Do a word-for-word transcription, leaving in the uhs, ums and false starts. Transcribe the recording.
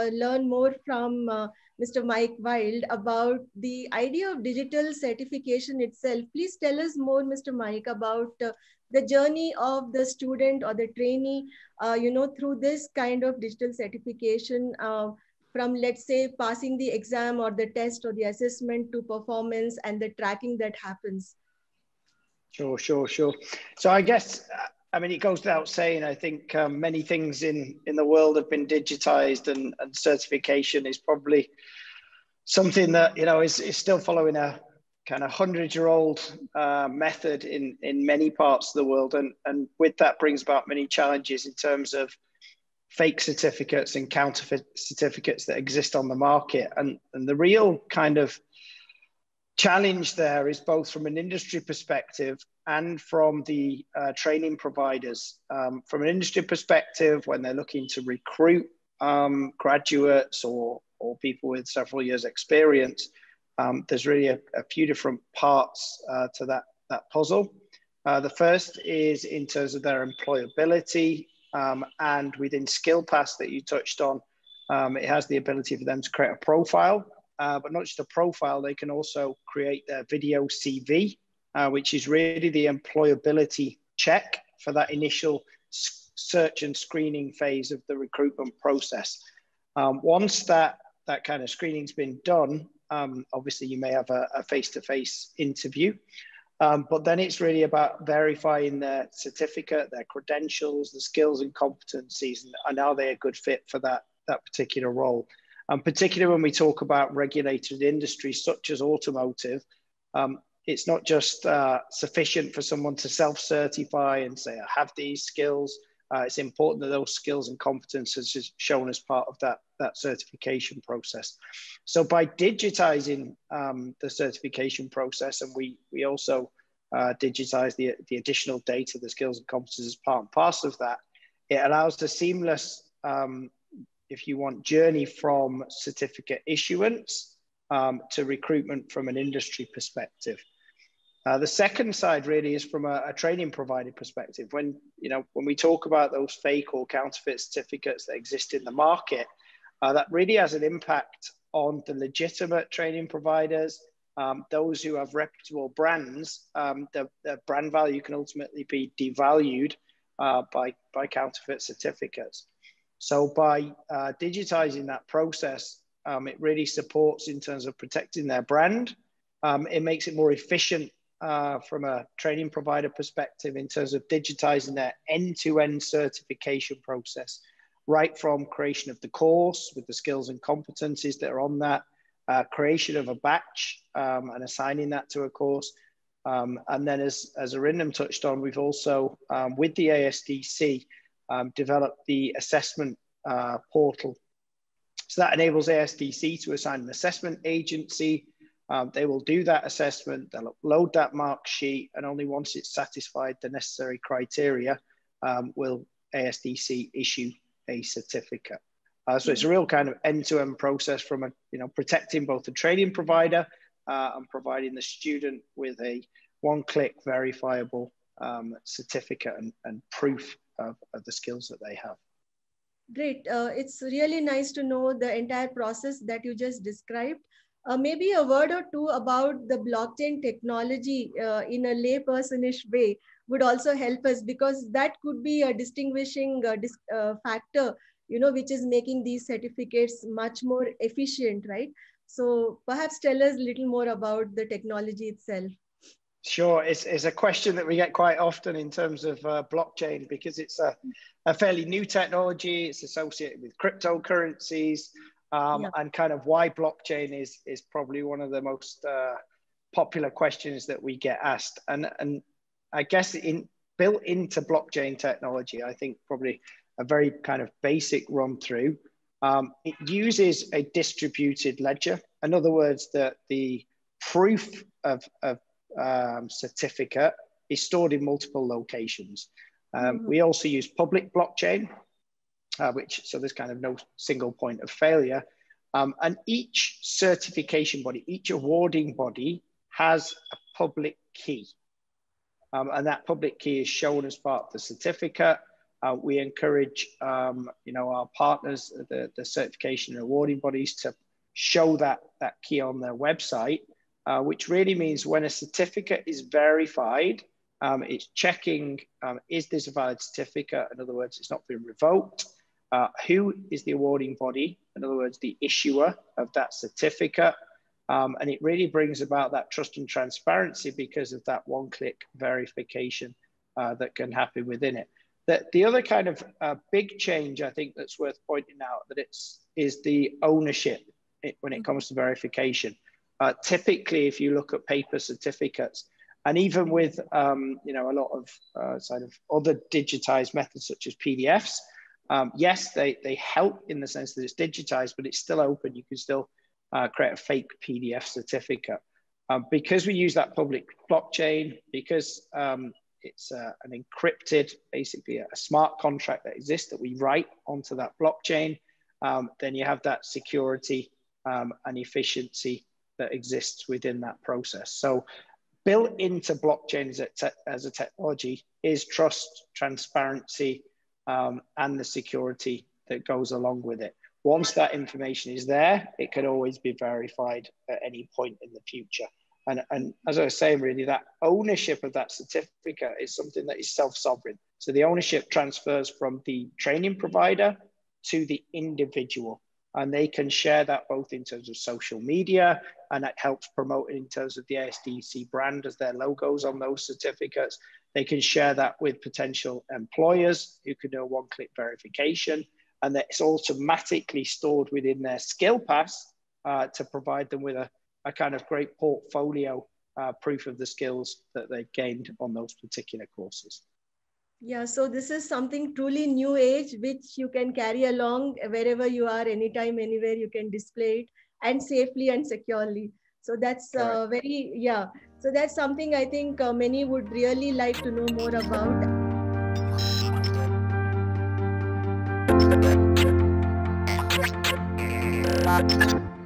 uh, learn more from uh, Mister Mike Wild about the idea of digital certification itself. Please tell us more, Mister Mike, about uh, the journey of the student or the trainee, uh, you know, through this kind of digital certification, uh, from, let's say, passing the exam or the test or the assessment to performance and the tracking that happens. Sure, sure, sure. So I guess, I mean, it goes without saying, I think um, many things in, in the world have been digitized, and, and certification is probably something that, you know, is, is still following a kind of hundred-year-old uh, method in, in many parts of the world. And, and with that brings about many challenges in terms of fake certificates and counterfeit certificates that exist on the market. And, and the real kind of challenge there is both from an industry perspective and from the uh, training providers. Um, from an industry perspective, when they're looking to recruit um, graduates or, or people with several years experience, um, there's really a, a few different parts uh, to that, that puzzle. Uh, the first is in terms of their employability, um, and within SkillPass that you touched on, um, it has the ability for them to create a profile. Uh, but not just a profile, they can also create their video C V, uh, which is really the employability check for that initial search and screening phase of the recruitment process. Um, once that, that kind of screening's been done, um, obviously you may have a, a face-to-face interview, um, but then it's really about verifying their certificate, their credentials, the skills and competencies, and, and are they a good fit for that, that particular role. And particularly when we talk about regulated industries such as automotive, um, it's not just uh, sufficient for someone to self-certify and say, I have these skills. Uh, it's important that those skills and competences is shown as part of that, that certification process. So by digitizing um, the certification process, and we, we also uh, digitize the, the additional data, the skills and competences as part and parcel of that, it allows the seamless um, if you want, journey from certificate issuance um, to recruitment from an industry perspective. Uh, the second side really is from a, a training provider perspective. When, you know, when we talk about those fake or counterfeit certificates that exist in the market, uh, that really has an impact on the legitimate training providers, um, those who have reputable brands. Um, the, the brand value can ultimately be devalued uh, by, by counterfeit certificates. So by uh, digitizing that process, um, it really supports in terms of protecting their brand. Um, it makes it more efficient uh, from a training provider perspective in terms of digitizing their end-to-end certification process, right from creation of the course with the skills and competencies that are on that, uh, creation of a batch um, and assigning that to a course. Um, and then as, as Arindam touched on, we've also, um, with the A S D C, Um, develop the assessment uh, portal. So that enables A S D C to assign an assessment agency. Um, they will do that assessment, they'll upload that mark sheet, and only once it's satisfied the necessary criteria um, will A S D C issue a certificate. Uh, so it's a real kind of end-to-end process from a, you know, protecting both the training provider uh, and providing the student with a one-click verifiable um, certificate and, and proof Of, of the skills that they have. Great. Uh, it's really nice to know the entire process that you just described. Uh, maybe a word or two about the blockchain technology uh, in a laypersonish way would also help us, because that could be a distinguishing uh, dis uh, factor, you know, which is making these certificates much more efficient, right? So perhaps tell us a little more about the technology itself. Sure, it's, it's a question that we get quite often in terms of uh, blockchain, because it's a, a fairly new technology. It's associated with cryptocurrencies, um, yeah. and kind of why blockchain is, is probably one of the most uh, popular questions that we get asked. And, and I guess in, built into blockchain technology, I think probably a very kind of basic run through, um, it uses a distributed ledger. In other words, that the proof of, of Um, certificate is stored in multiple locations. Um, mm-hmm. We also use public blockchain, uh, which, so there's kind of no single point of failure. Um, and each certification body, each awarding body has a public key. Um, and that public key is shown as part of the certificate. Uh, we encourage, um, you know, our partners, the, the certification and awarding bodies, to show that, that key on their website, uh, which really means when a certificate is verified, um, it's checking, um, is this a valid certificate? In other words, it's not been revoked. Uh, who is the awarding body? In other words, the issuer of that certificate. Um, and it really brings about that trust and transparency because of that one-click verification uh, that can happen within it. The, the other kind of uh, big change I think that's worth pointing out that it's is the ownership it, when it comes to verification. Uh, typically, if you look at paper certificates, and even with um, you know, a lot of uh, sort of other digitized methods such as P D Fs, um, yes, they, they help in the sense that it's digitized, but it's still open. You can still uh, create a fake P D F certificate. Um, because we use that public blockchain, because um, it's uh, an encrypted, basically a smart contract that exists that we write onto that blockchain, um, then you have that security um, and efficiency that exists within that process. So built into blockchain as a, te as a technology is trust, transparency, um, and the security that goes along with it. Once that information is there, it can always be verified at any point in the future. And, and as I was saying, really, that ownership of that certificate is something that is self-sovereign. So the ownership transfers from the training provider to the individual. And they can share that both in terms of social media, and that helps promote it in terms of the A S D C brand as their logos on those certificates. They can share that with potential employers who can do a one-click verification, and that it's automatically stored within their skill pass uh, to provide them with a, a kind of great portfolio uh, proof of the skills that they've gained on those particular courses. Yeah, so this is something truly new age, which you can carry along wherever you are, anytime, anywhere, you can display it, and safely and securely. So that's uh, very, yeah. So that's something I think uh, many would really like to know more about.